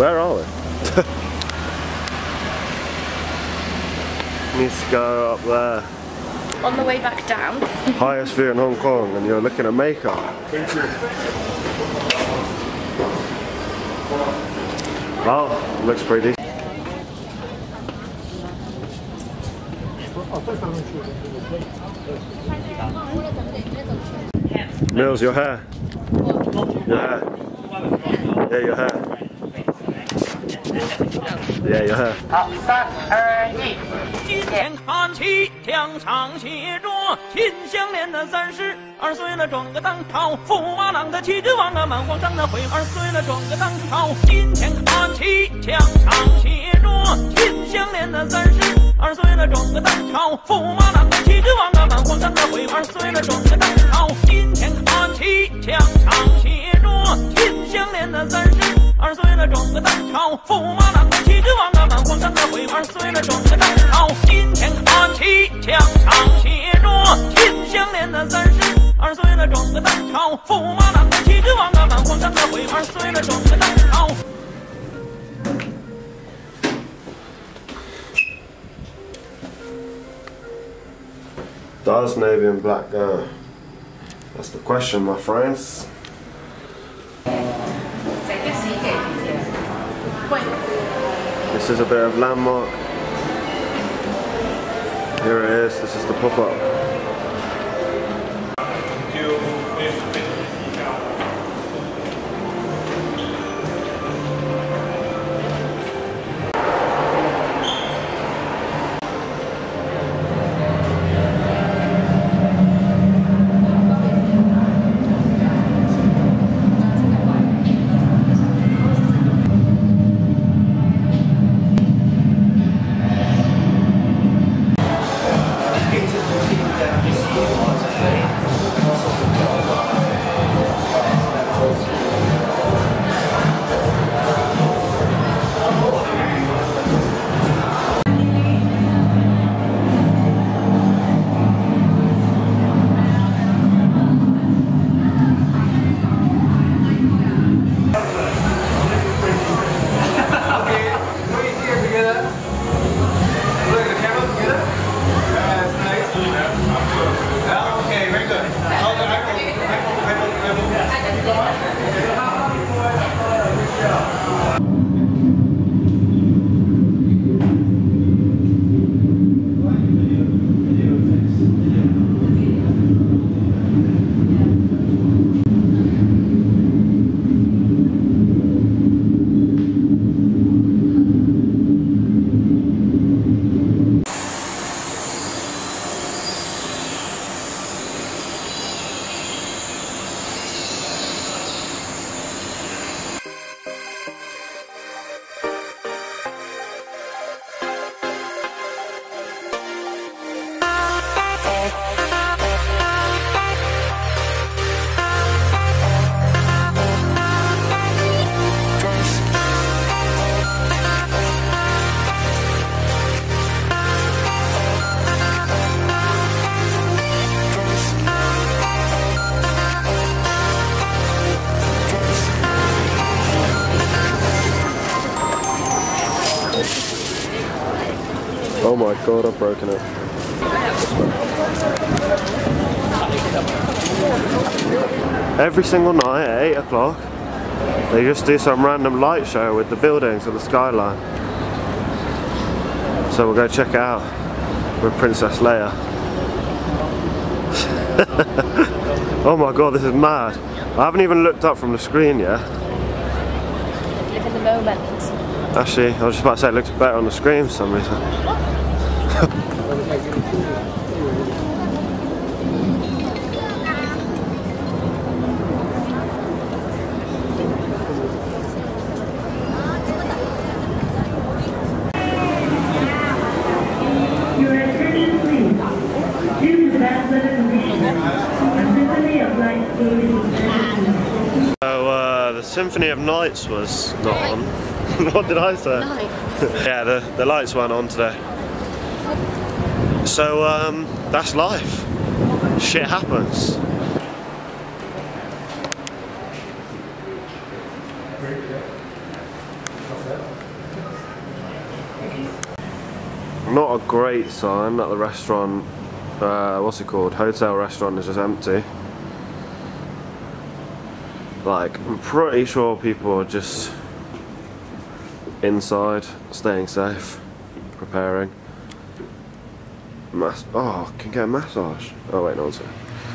Where are we? Needs to go up there. On the way back down. Highest view in Hong Kong, and you're looking at makeup. Oh, looks pretty decent. Mills, your hair. Your hair. Yeah, your hair. Yeah, your hair. 好，3、2、1。今天看齐，墙上写着“心相连的32岁了，转个当朝，驸马郎的旗帜万个满皇上的会2岁了，转个当朝。今天看齐，墙上写着“心相连的32岁了，转个当朝，驸马郎的旗帜万个满皇上的会2岁了，转个当朝。今天看齐，墙上写着“心相连的32岁了，转个当朝，驸马郎的旗帜万个满皇上的会2岁了，转个当朝。今天看齐，墙上写着“心相连的32岁了，转个当朝，驸马郎的旗帜万个满皇上的会2岁了，转个当朝。” Does navy and black go? That's the question, my friends. This is a bit of landmark. Here it is, this is the pop-up. Oh my god, I've broken it. Every single night at 8 o'clock, they just do some random light show with the buildings of the skyline. So we'll go check it out with Princess Leia. Oh my god, this is mad. I haven't even looked up from the screen yet. Live in the moment. Actually, I was just about to say it looks better on the screen for some reason. So the Symphony of Nights was not on. What did I say? Yeah, the lights weren't on today. So that's life. Shit happens. not a great sign that the restaurant, what's it called, hotel restaurant is just empty. Like, I'm pretty sure people are just inside, staying safe, preparing. Oh, can get a massage. Oh wait, no one's here.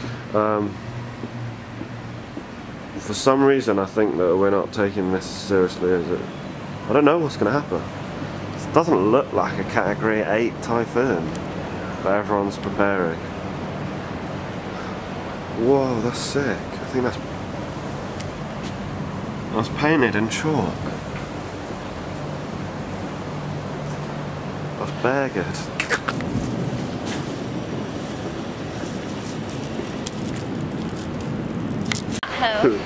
For some reason I think that we're not taking this as seriously as it... I don't know what's going to happen. It doesn't look like a Category 8 typhoon, but everyone's preparing. Whoa, that's sick. I think that's painted in chalk. That's bare good. Home.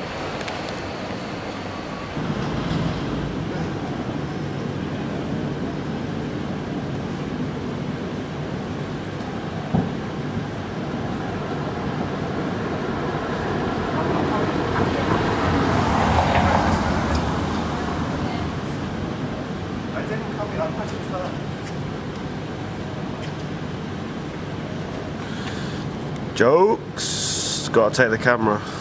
Jokes. Gotta take the camera.